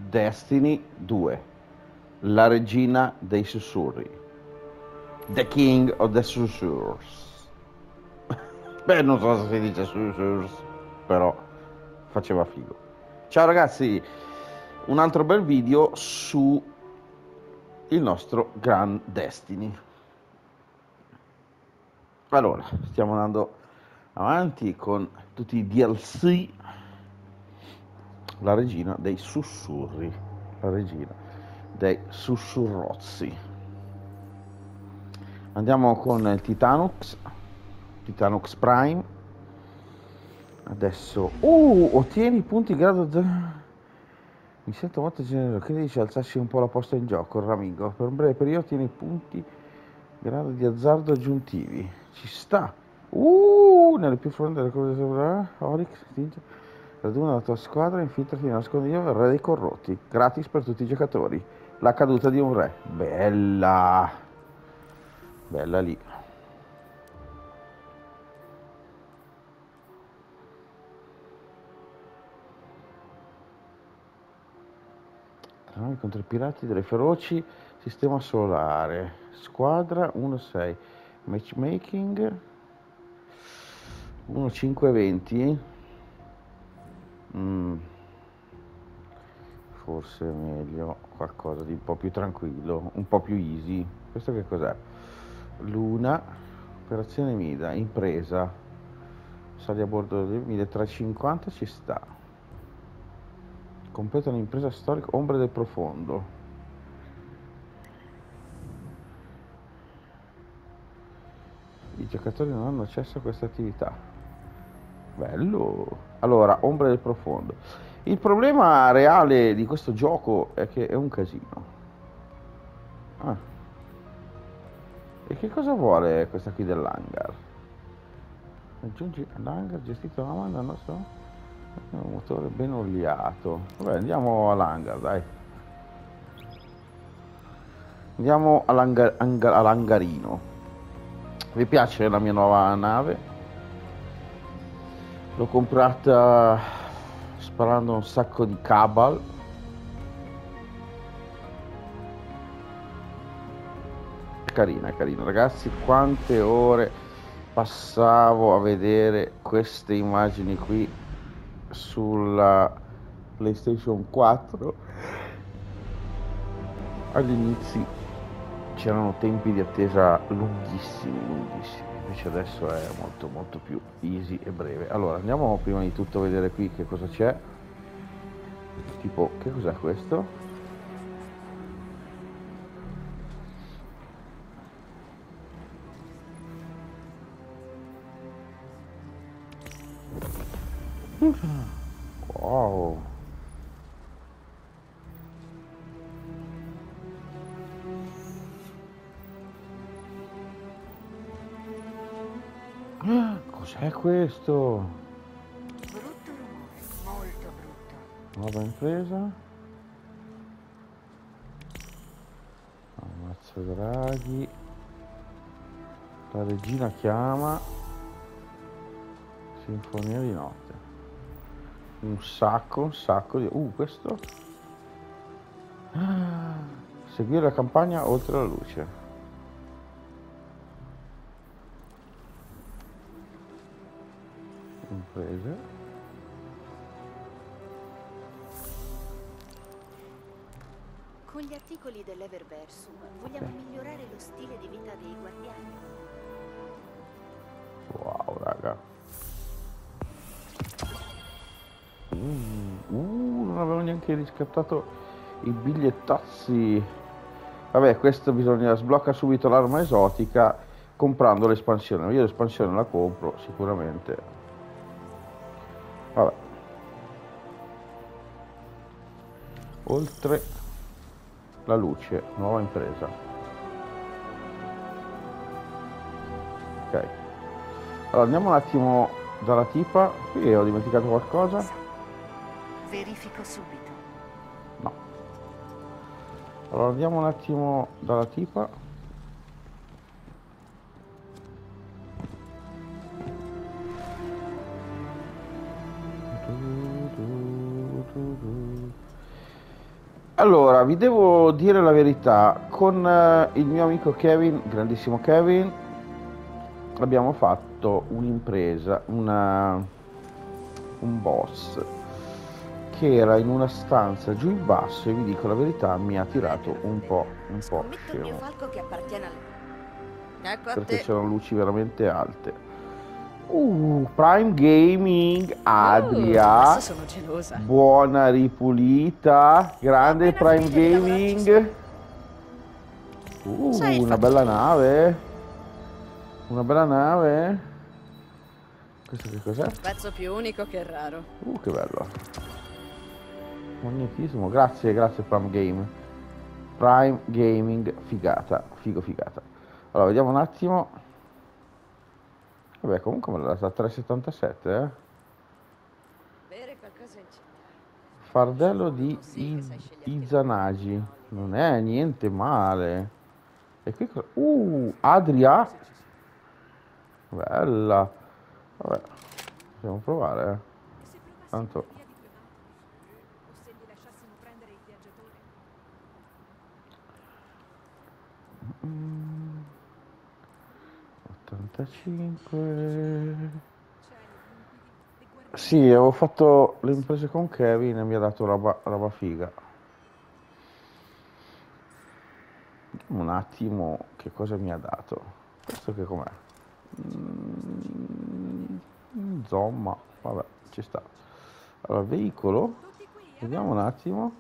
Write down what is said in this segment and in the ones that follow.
Destiny 2, la regina dei sussurri, The King of the Susurrs. Beh, non so se si dice Susurrs, però faceva figo. Ciao ragazzi, un altro bel video su il nostro Grand Destiny. Allora, stiamo andando avanti con tutti i DLC. La regina dei sussurri, la regina dei sussurrozzi. Andiamo con il Titanux Prime. Adesso ottieni punti grado 0. Mi sento molto generoso. Che dici alzarci un po' la posta in gioco, Ramingo? Per un breve periodo ottieni punti grado di azzardo aggiuntivi. Ci sta. Nelle più fronte delle cose sopra Oryx stringe raduna la tua squadra, infiltrati nel nascondiglio del re dei corrotti. Gratis per tutti i giocatori. La caduta di un re. Bella. Bella lì. Contro i pirati delle feroci. Sistema solare. Squadra 1-6. Matchmaking 1-5-20. Forse è meglio qualcosa di un po' più tranquillo, un po' più easy. Questo che cos'è? Luna, operazione Mida, impresa. Sali a bordo del 1350, ci sta. Completa un'impresa storica, ombre del profondo. I giocatori non hanno accesso a questa attività. Bello. Allora, ombre del profondo. Il problema reale di questo gioco è che è un casino. E che cosa vuole questa qui dell'hangar? Aggiungi l'hangar gestito da Amanda, nostro un motore ben oliato. Vabbè, andiamo all'hangar, dai. Andiamo all'hangarino. Vi piace la mia nuova nave? L'ho comprata sparando un sacco di Cabal. È carina, ragazzi. Quante ore passavo a vedere queste immagini qui sulla PlayStation 4. Agli inizi c'erano tempi di attesa lunghissimi, invece adesso è molto più easy e breve. Allora, andiamo prima di tutto a vedere qui che cosa c'è. Tipo, che cos'è questo? Wow. Cos'è questo? Brutto rumore, molto brutto. Nuova impresa. Ammazza draghi. La regina chiama. Sinfonia di notte. Un sacco di... questo? Seguire la campagna oltre la luce. Imprese. Con gli articoli dell'Everversum vogliamo migliorare lo stile di vita dei guardiani. Wow, raga. Non avevo neanche riscattato i bigliettazzi. Vabbè, questo bisogna sblocca subito l'arma esotica comprando l'espansione. Io l'espansione la compro sicuramente. Vabbè. Oltre la luce, nuova impresa. Ok. Allora andiamo un attimo dalla tipa. Qui ho dimenticato qualcosa. Verifico subito. No. Allora andiamo un attimo dalla tipa. Allora, vi devo dire la verità, con il mio amico Kevin, grandissimo Kevin, abbiamo fatto un'impresa, un boss che era in una stanza giù in basso e vi dico la verità, mi ha tirato un po' Scommetto il mio scemo, falco che appartiene al... Ecco a perché te. c'erano luci veramente alte. Prime Gaming, Adesso Adria, sono gelosa. buona ripulita, Ho grande appena Prime finito di lavorarci su. Gaming. Sai il Una fatto bella che... nave, una bella nave. Questo che cos'è? Pezzo più unico che raro. Che bello. Magnetismo, grazie, grazie Prime Game. Prime Gaming, figata, figata. Allora, vediamo un attimo. Vabbè, comunque me l'ha data a 3,77, eh. Bere qualcosa in città. Fardello di Sì che sai sceglierti la compagnia, Izanagi. Oliver. Non è niente male. E qui cosa? Adria. Bella. Vabbè, possiamo provare, eh. E se provassimo Tanto. una via diplomatica? O se li lasciassimo prendere il viaggiatore? 85. Cieli limpidi e Sì, guardiani avevo neri. fatto le imprese Nessuno con osa mai Kevin e mi ha toccare. dato roba figa. Vediamo un attimo che cosa mi ha dato. Questo che com'è? Insomma, vabbè, ci sta. Allora, veicolo. Tutti qui, Vediamo un avanti! attimo.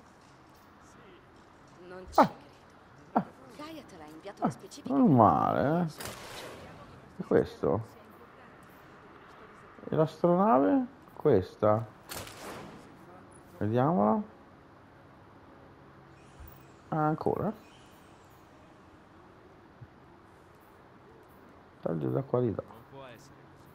Non ci Ah, credo. Gaia te l'ha inviato le specifiche non coordinate male, del eh. viaggio. Speriamo che E questo questo? suggerimento sia importante dato il posto E riservato. l'astronave? Questa. Vediamola. Ah, ancora. Taglio da qualità. Non può essere così.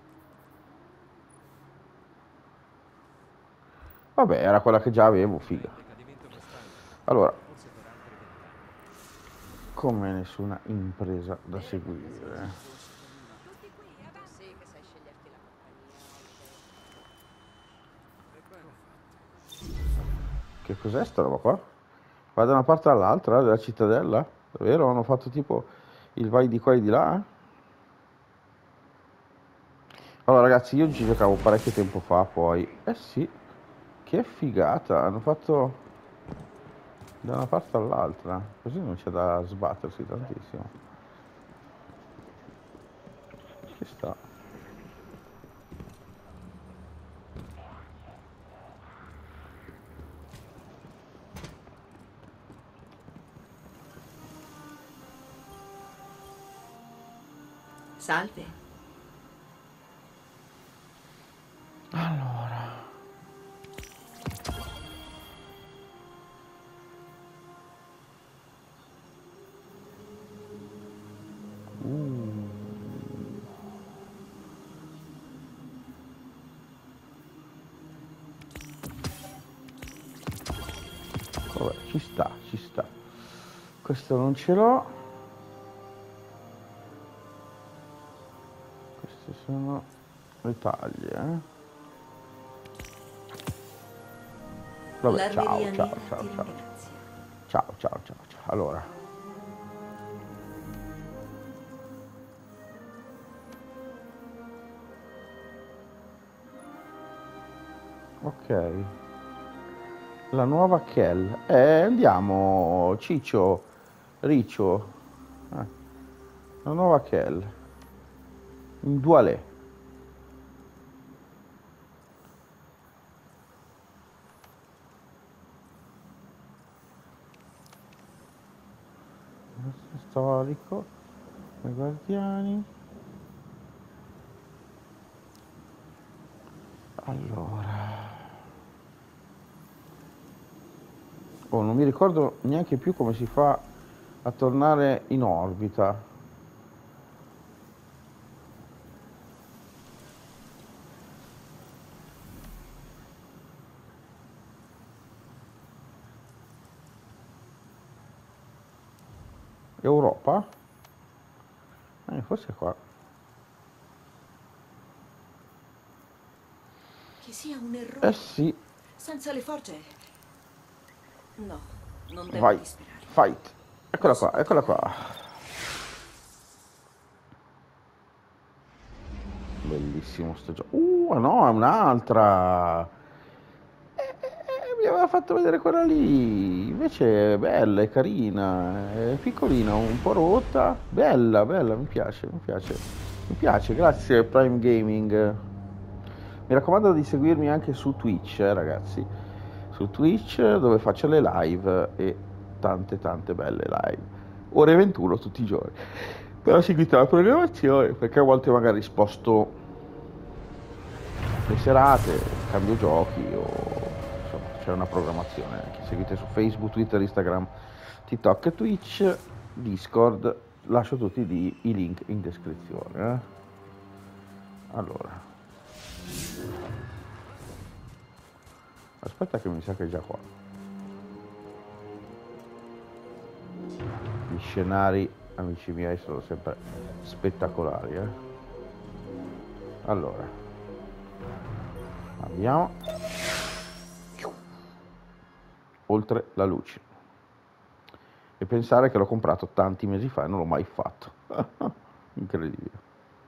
Vabbè, era quella che già avevo, È figa. in decadimento costante. Allora, Forse dovrà altre 20 anni. come nessuna impresa da Bere qualcosa in seguire. città. Tutti qui, Tu avanti! sì che sai sceglierti la compagnia, Oliver. Ebbene fatto. Che cos'è sta roba qua? Va da una parte all'altra della cittadella? Davvero? Hanno fatto tipo il vai di qua e di là? Allora ragazzi, io ci giocavo parecchio tempo fa poi. Eh sì, che figata. Hanno fatto da una parte all'altra. Così non c'è da sbattersi tantissimo. Ci sta. Salve. Allora. Vabbè, ci sta, ci sta. Questo non ce l'ho. Queste sono le taglie, eh. Vabbè, ciao, L'Armeria ciao, Nera ciao, ti ciao. ringrazia. Ciao, ciao, ciao, ciao. Allora. Ok. La nuova Kell. Andiamo, Ciccio, Riccio. Eh, la nuova Kell. In duale. Storico. I guardiani. Allora. Oh, non mi ricordo neanche più come si fa a tornare in orbita. Europa? Forse è qua. Che sia un Eh errore. sì. Senza le forge... No. Non devo Vai, distrarmi. fight. Eccola qua, eccola qua. Bellissimo sto gioco. No, è un'altra. Mi aveva fatto vedere quella lì. Invece è bella, è carina, è piccolina, un po' rotta. Bella, bella, mi piace, mi piace. Mi piace, grazie Prime Gaming. Mi raccomando di seguirmi anche su Twitch, ragazzi. Su Twitch dove faccio le live e tante belle live. Ore 21 tutti i giorni. Però seguite la programmazione perché a volte magari sposto le serate, cambio giochi o insomma c'è una programmazione anche. Seguite su Facebook, Twitter, Instagram, TikTok e Twitch, Discord. Lascio tutti i link in descrizione. Allora, aspetta che mi sa che è già qua. Gli scenari, amici miei, sono sempre spettacolari. Allora, andiamo. Oltre la luce. E pensare che l'ho comprato tanti mesi fa e non l'ho mai fatto. Incredibile.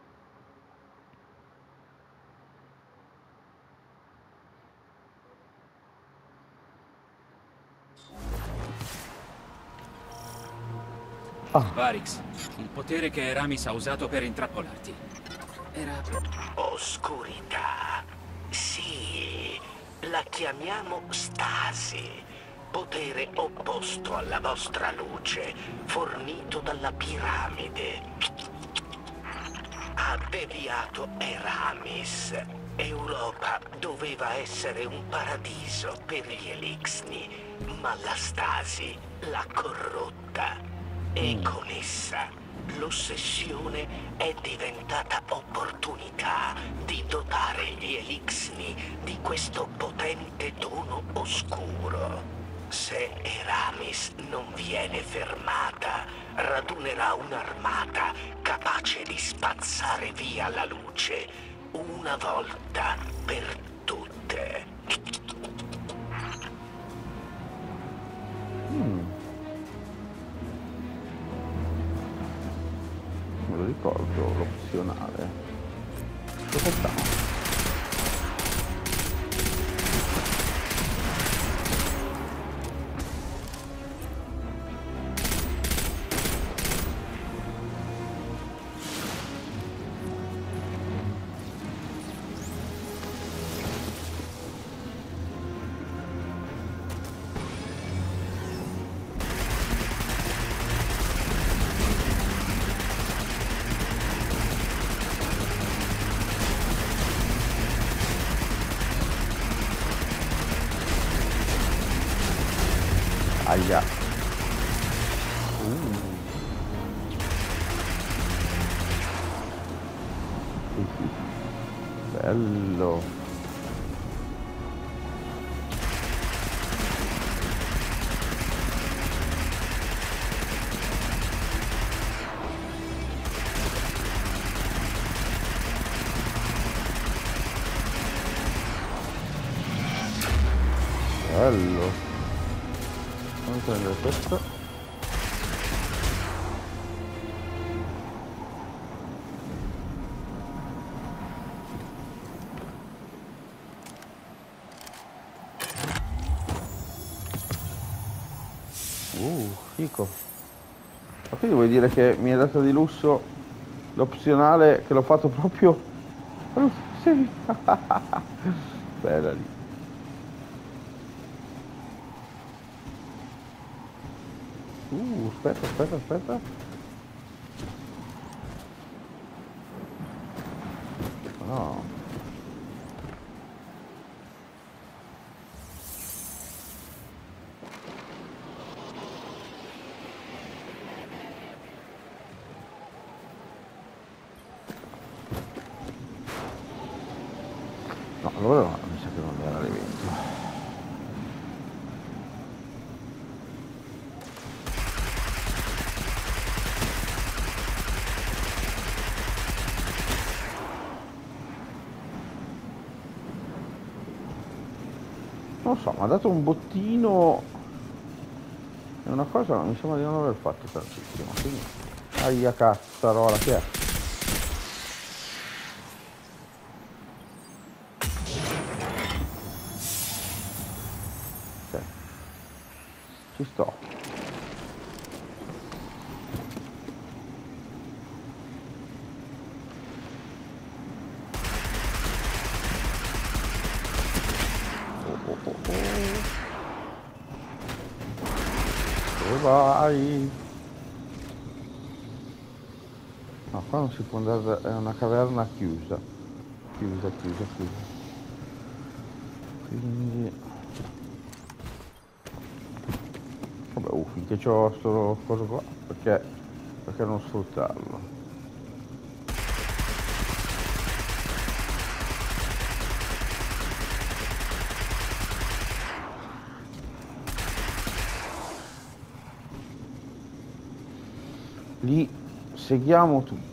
Varix, il potere che Eramis ha usato per intrappolarti. Era... Oscurità. Sì, la chiamiamo stasi. Potere opposto alla vostra luce, fornito dalla piramide. Ha deviato Eramis. Europa doveva essere un paradiso per gli Elixni, ma la stasi l'ha corrotta. E con essa l'ossessione è diventata opportunità di dotare gli Elixni di questo potente dono oscuro. Se Eramis non viene fermata, radunerà un'armata capace di spazzare via la luce una volta per tutte. Me lo ricordo, l'opzionale. Che facciamo? Aia. Bello. Bello. Fammi prendere questo. Fico. Ma quindi vuoi dire che mi è data di lusso l'opzionale che l'ho fatto proprio? Sì. Bella lì. Aspetta. No. No, allora no, mi sa che non era l'evento. Non so, mi ha dato un bottino È una cosa, mi sembra di non aver fatto tantissimo, quindi... Aia cazzarola, che è? Ok. Ci sto. Dove vai? No, qua non si può andare, è una caverna chiusa. Chiusa. Quindi... Vabbè, finché c'ho sto coso qua, perché non sfruttarlo? Li seguiamo tutti.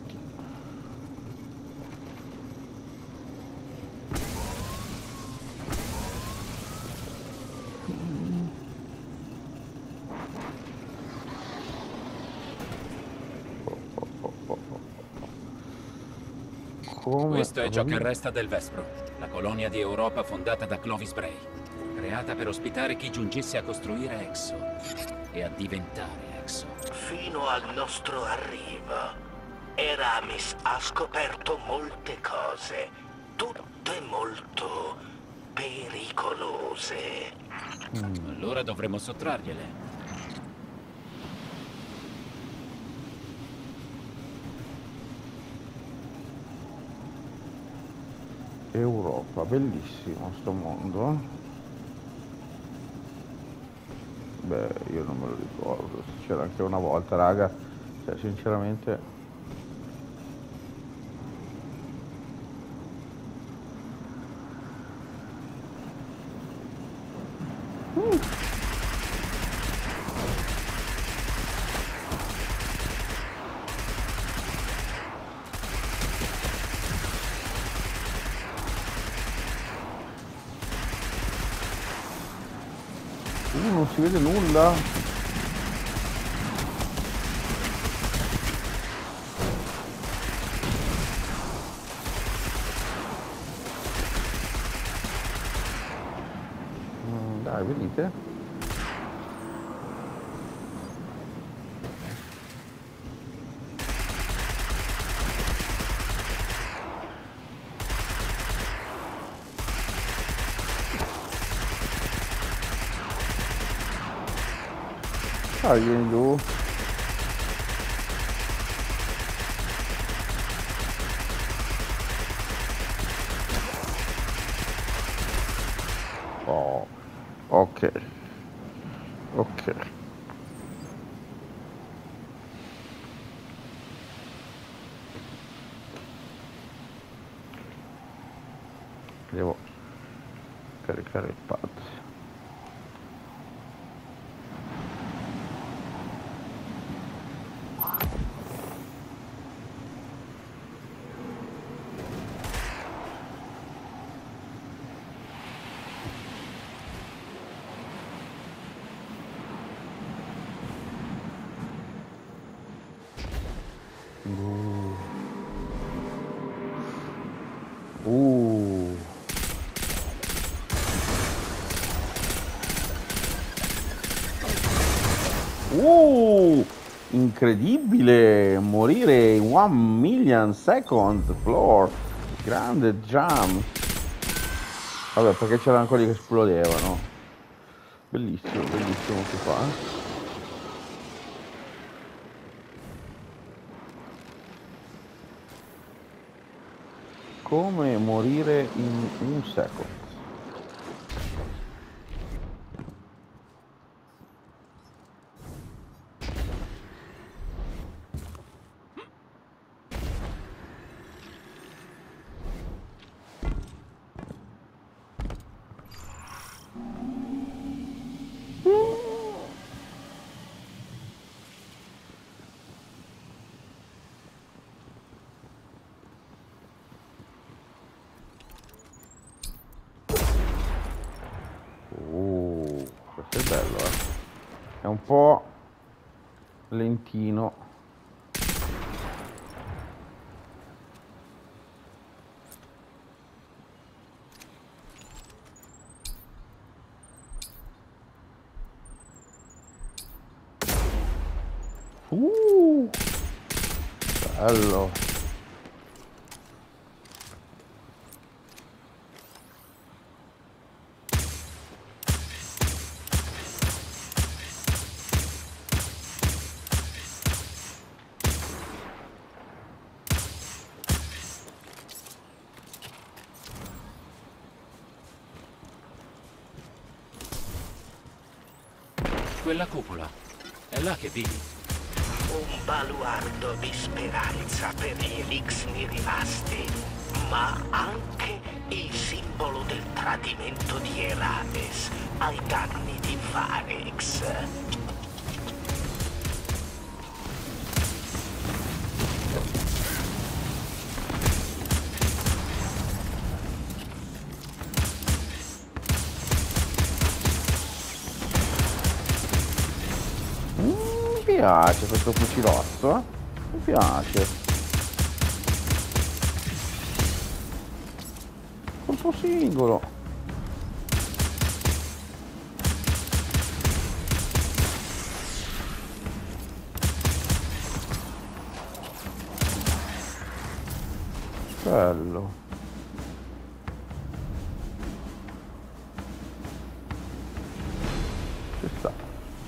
Come... Questo è ciò che resta del Vespro, la colonia di Europa fondata da Clovis Bray, creata per ospitare chi giungesse a costruire Exo e a diventare Exo. Fino al nostro arrivo, Eramis ha scoperto molte cose, tutte molto pericolose. Allora dovremo sottrargliele. Europa, bellissimo sto mondo. Beh, io non me lo ricordo, c'era anche una volta, raga, cioè sinceramente... non si vede nulla. Dai, venite. Dai, vieni giù. Oh, ok. Ok. Devo caricare il pad. Incredibile, morire in 1 million second floor, grande jump. Vabbè, perché c'erano quelli che esplodevano. Bellissimo, bellissimo si fa. Come morire in 1 secondo. Questo è bello, eh. È un po' lentino. Bello. Quella cupola, è là che vivi. Un baluardo di speranza per gli elixni rimasti, ma anche il simbolo del tradimento di Erames ai danni di Pharex. Mi piace questo fucilotto, eh? Mi piace. Colpo singolo. Bello. Ci sta.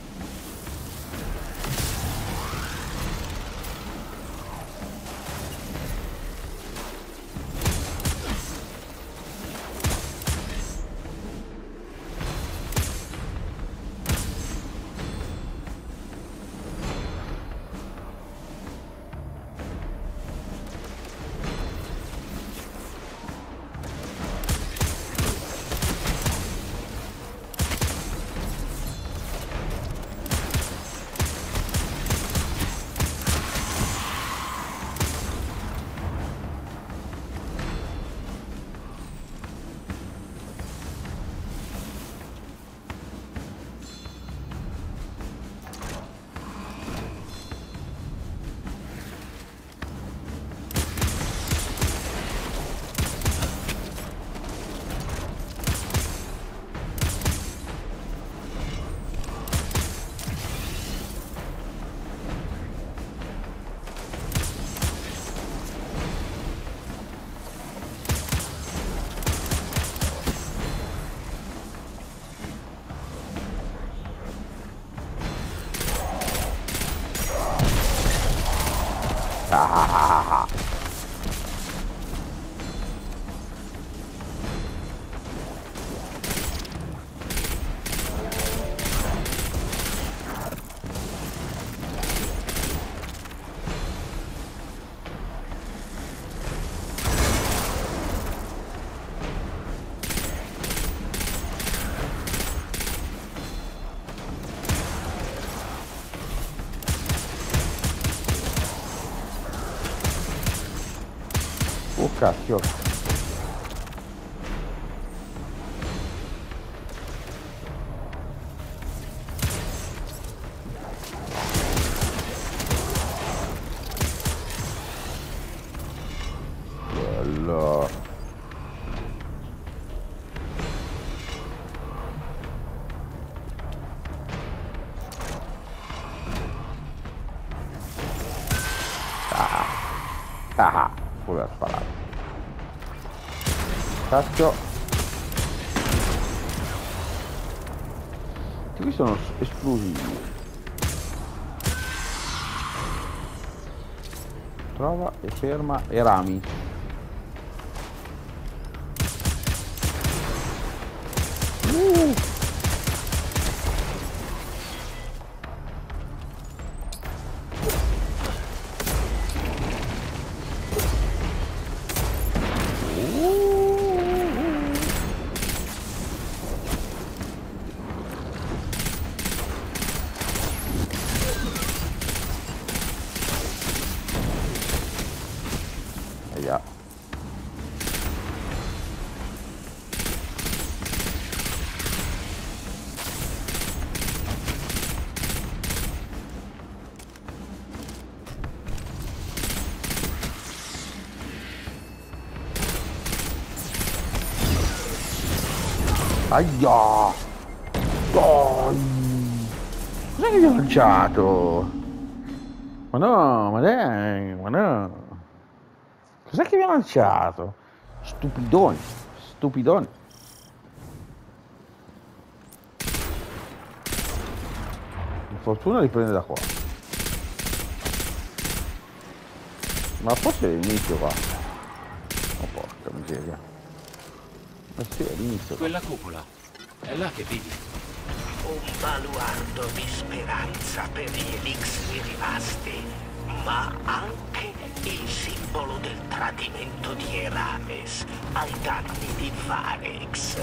Ah. Oh cacchio. Bello. Ah, voleva sparare. Cacchio. Qui sono esplosivi. Trova e ferma e rami. Ahia. Aia! Dai! Cos'è che mi ha lanciato? Ma no, ma dai, ma no. Cos'è che mi ha lanciato? Stupidoni, stupidoni. Per fortuna riprende da qua. Ma forse è l'inizio qua. Oh porca miseria. Ma sì, è l'inizio qua. Quella cupola. È là che vivi. Un baluardo di speranza per gli elixir rimasti, ma anche il simbolo del tradimento di Erames ai danni di Varex.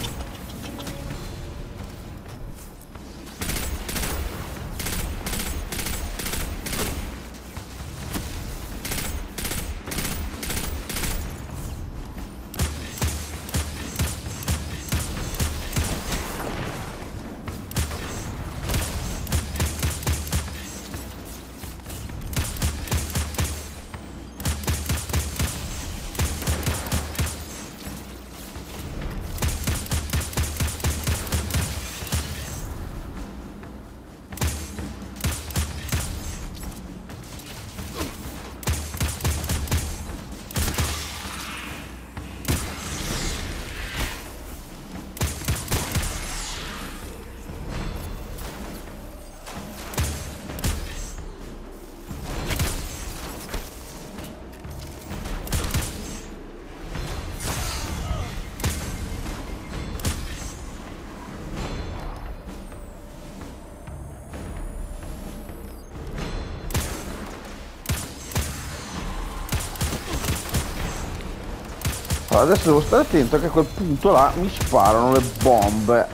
Allora, adesso devo stare attento che a quel punto là mi sparano le bombe.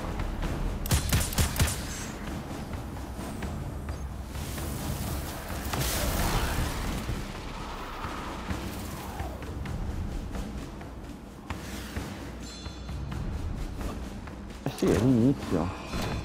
Eh sì, è l'inizio.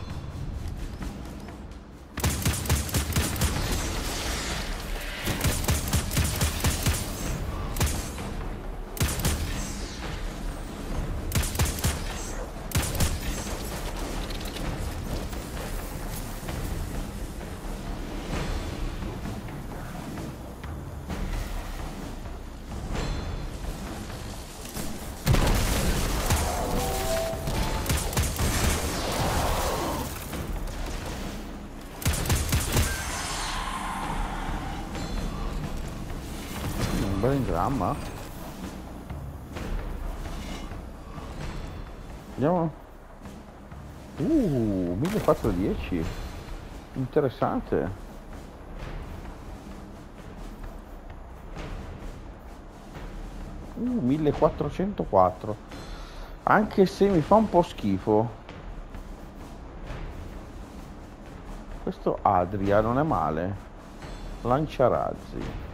Un bel ingramma. Andiamo. 1410. Interessante. Uh, 1404. Anche se mi fa un po' schifo. Questo Adria non è male. Lanciarazzi.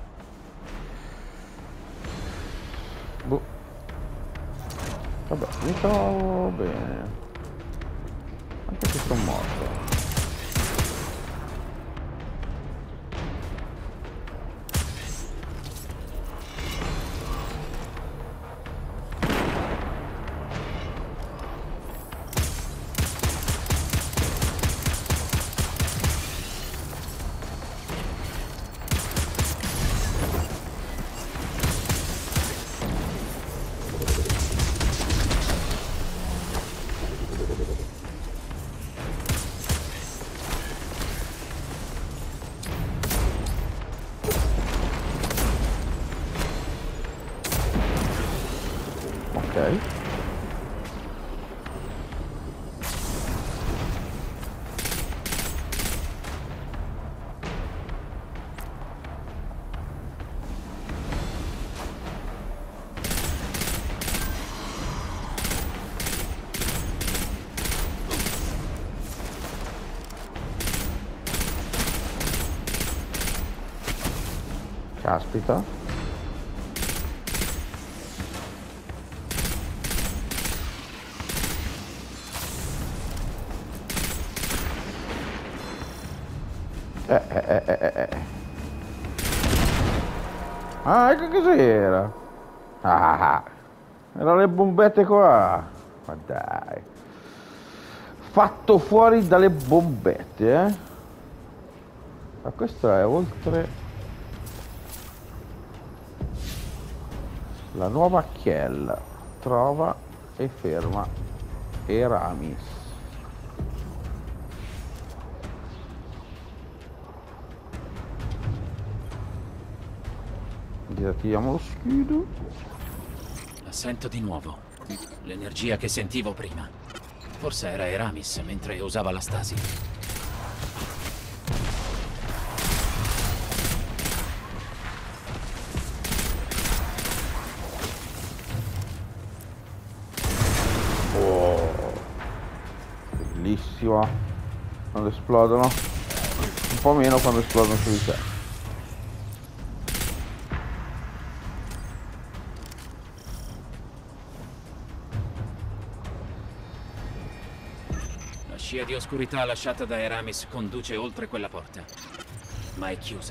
Boh. Vabbè, mi trovo bene. Anche se sono morto. Ok. Caspita. Ah, ecco cos'era. Ah, erano le bombette qua. Ma dai. Fatto fuori dalle bombette, eh? Ma questo è oltre la nuova Kiel. Trova e ferma Eramis. Disattiviamo lo scudo. La sento di nuovo. L'energia che sentivo prima. Forse era Eramis mentre usava la stasi. Bellissima quando esplodono, un po' meno quando esplodono su di te. La scia di oscurità lasciata da Eramis conduce oltre quella porta, ma è chiusa.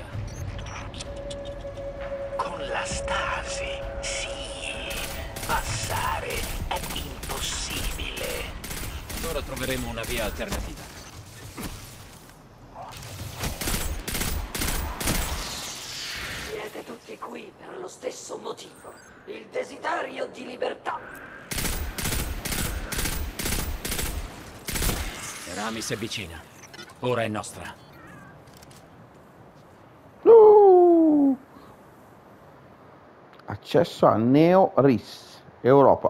Con la stasi, sì. Passare è impossibile. Allora troveremo una via alternativa. Siete tutti qui per lo stesso motivo. Il desiderio di libertà. Eramis è vicina. Ora è nostra. Accesso a Neo RIS Europa.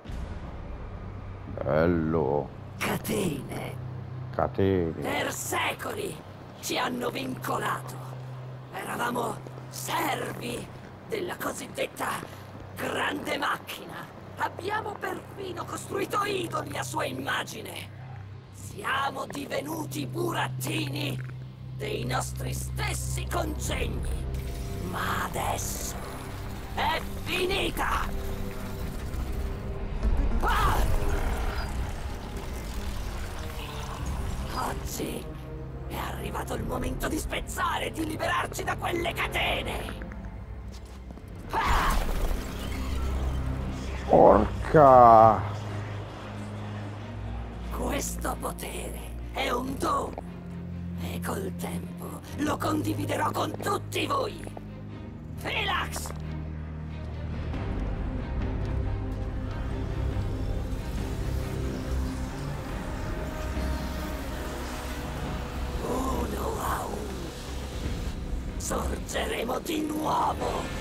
Bello. Catene. Catene. Per secoli ci hanno vincolato. Eravamo servi della cosiddetta grande macchina. Abbiamo perfino costruito idoli a sua immagine. Siamo divenuti burattini dei nostri stessi congegni. Ma adesso è finita! Ah! Oggi è arrivato il momento di spezzare e di liberarci da quelle catene! Ah! Porca! Questo potere è un dono e col tempo lo condividerò con tutti voi! Philax! Uno a uno sorgeremo di nuovo!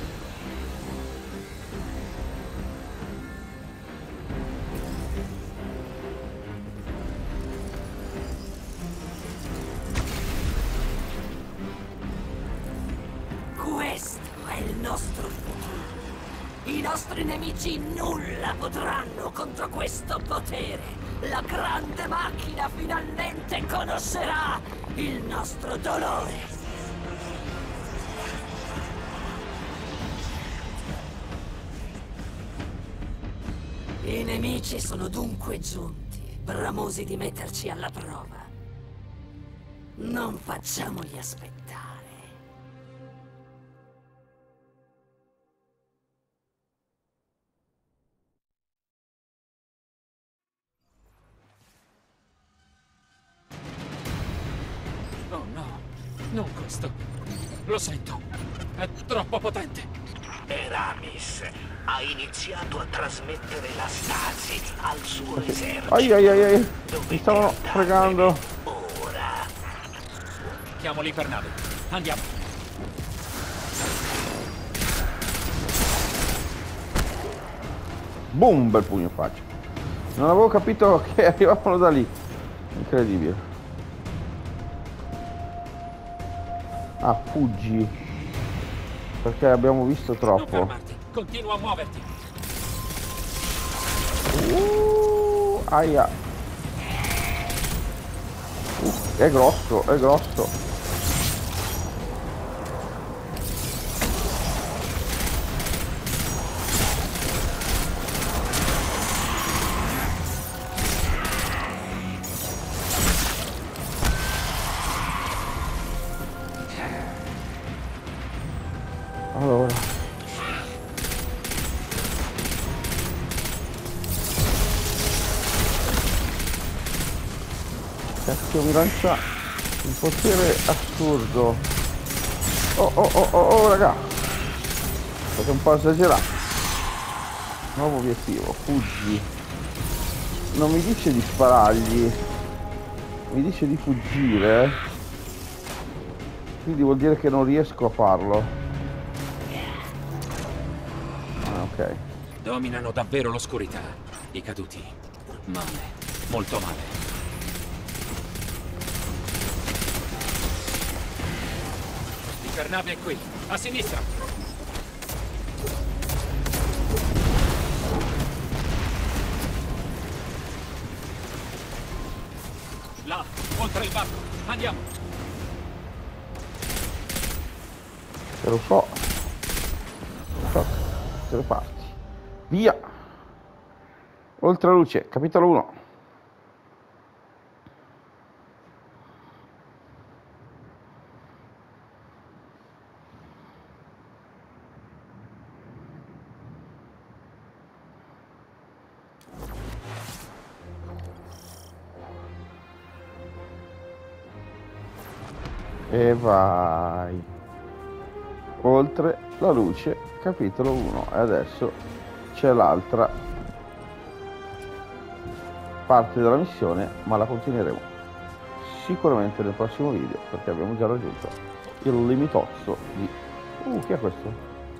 Questo è il nostro futuro. I nostri nemici nulla potranno contro questo potere. La grande macchina finalmente conoscerà il nostro dolore. I nemici sono dunque giunti, bramosi di metterci alla prova. Non facciamoli aspettare. Oh no, non questo. Lo sento. È troppo potente. Eramis ha iniziato a trasmettere la stasi al suo esercito. Ai ai ai ai. Mi Dovete stavano andarvene fregando. ora. Chiamo l'ipernave. Andiamo. Boom, bel pugno in faccia. Non avevo capito che arrivavano da lì. Incredibile. Ah, fuggi. Perché abbiamo visto Non troppo. fermarti. Continua a muoverti. Aia. È grosso, è grosso. Allora. Cacchio, mi lancia un potere assurdo. Oh, raga. State un po' esagerato. Nuovo obiettivo, fuggi. Non mi dice di sparargli, mi dice di fuggire. Quindi vuol dire che non riesco a farlo. Ah, ok. Dominano davvero l'oscurità. I caduti. Male. Molto male. L'ipernave è qui. A sinistra. Là, oltre il barco. Andiamo. Te lo so. Te le parti. Via. Oltre la luce, capitolo 1. E vai. Oltre la luce, capitolo 1. E adesso c'è l'altra parte della missione, ma la continueremo sicuramente nel prossimo video, perché abbiamo già raggiunto il limitozzo di... che è questo?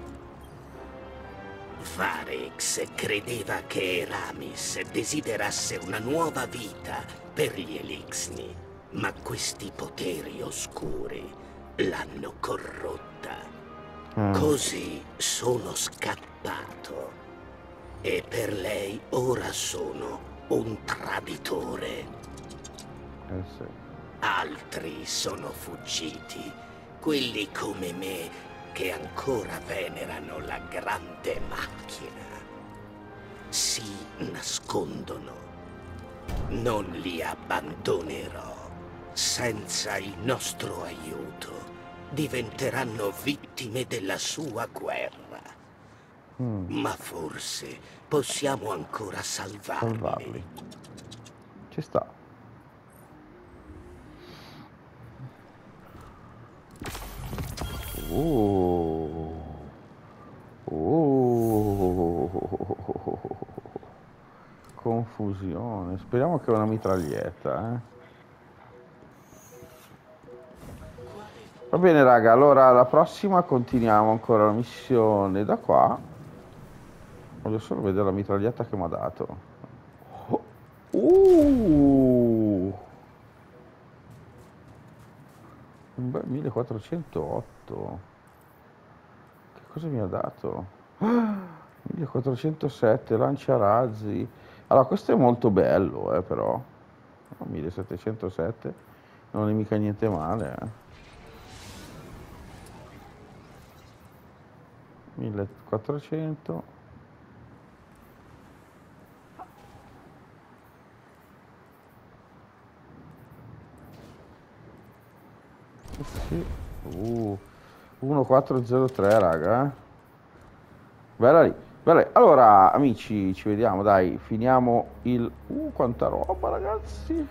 Varix credeva che Eramis desiderasse una nuova vita per gli Elixni, ma questi poteri oscuri l'hanno corrotta. Così sono scappato. E per lei ora sono un traditore. Sì. Altri sono fuggiti, quelli come me che ancora venerano la grande macchina. Si nascondono. Non li abbandonerò. Senza il nostro aiuto diventeranno vittime della sua guerra. Ma forse possiamo ancora salvarli. Ci sta. Confusione. Speriamo che è una mitraglietta, eh. Va bene raga, allora alla prossima continuiamo ancora la missione da qua. Voglio solo vedere la mitraglietta che mi ha dato. Un bel 1408. Che cosa mi ha dato? 1407 lanciarazzi. Allora questo è molto bello, però 1707 non è mica niente male, 1400. Sì. 1403 raga. Bella lì. Bella. Allora amici, ci vediamo, dai, finiamo il... quanta roba ragazzi.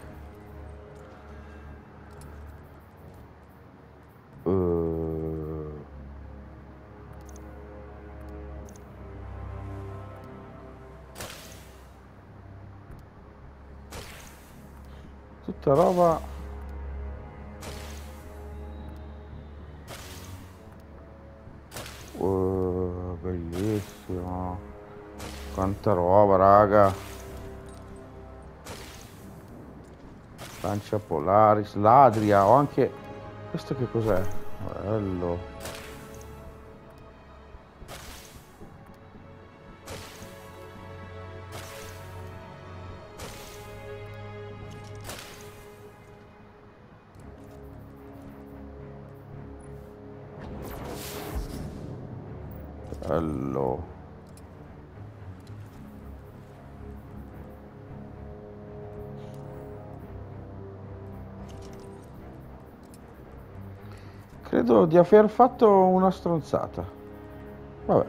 Tutta roba. Bellissimo. Quanta roba raga. Lancia Polaris, l'Adria, ho anche... questo che cos'è? Bello. Bello. Credo di aver fatto una stronzata. Vabbè.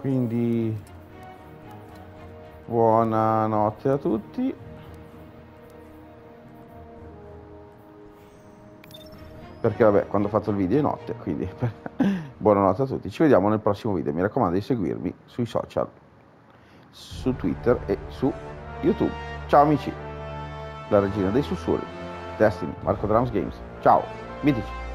Quindi buonanotte a tutti. Perché vabbè, quando ho fatto il video è notte, quindi buonanotte a tutti. Ci vediamo nel prossimo video. Mi raccomando di seguirmi sui social, su Twitter e su YouTube. Ciao amici. La regina dei sussurri, Destiny, Marco Drums Games. Ciao, mitici.